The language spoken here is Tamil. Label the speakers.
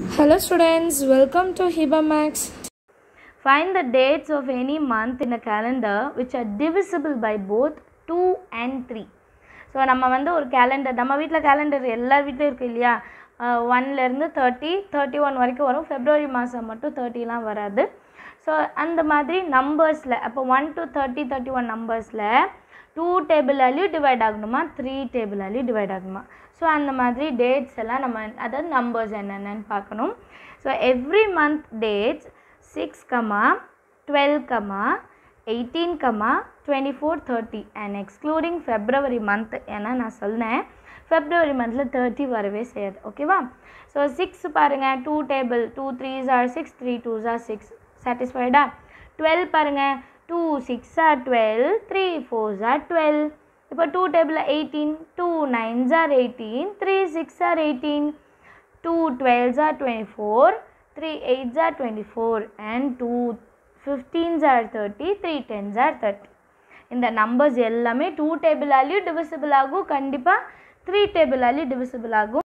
Speaker 1: Hello students, welcome to Hiba Max.
Speaker 2: Find the dates of any month in a calendar which are divisible by both 2 and 3. So நம்ம வந்து ஒரு calendar நம்ம வீட்ல calendar எல்லார் வீட்லயும் இருக்கு இல்லையா 1 ல இருந்து 30 31 வரைக்கும் வரும். February மாசம் மட்டும் 30 லாம் வராது. So அந்த மாதிரி நம்பர்ஸ்ல அப்ப 1 to 30 31 நம்பர்ஸ்ல 2 டேபிள் வேல்யூ டிவைட் ஆகணுமா 3 டேபிள் வேல்யூ டிவைட் ஆகணுமா. ஸோ அந்த மாதிரி டேட்ஸ் எல்லாம் நம்ம அதாவது நம்பர்ஸ் என்னென்னு பார்க்கணும். So every month dates 6, 12, 18, 24, 30 and excluding February month ஏன்னா நான் சொன்னேன் February monthல 30 வரவே செய்யாது. ஓகேவா? ஸோ 6 பாருங்க 2 table 2 3s are 6 3 2s are 6 சாட்டிஸ்ஃபைடா. 12 பாருங்க 2 6 are 12 3 4s are 12. இப்போ 2 table 18 2 9s are 18 3 6 are 18 2 12s are 24 3 8s are 24 and 2 15s are 30 3 10s are 30. இந்த நம்பர்ஸ் எல்லாமே 2 டேபிள் வேல்யூ டிவிசிபிள் ஆகும், கண்டிப்பாக 3 டேபிள் வேல்யூ டிவிசிபிள் ஆகும்.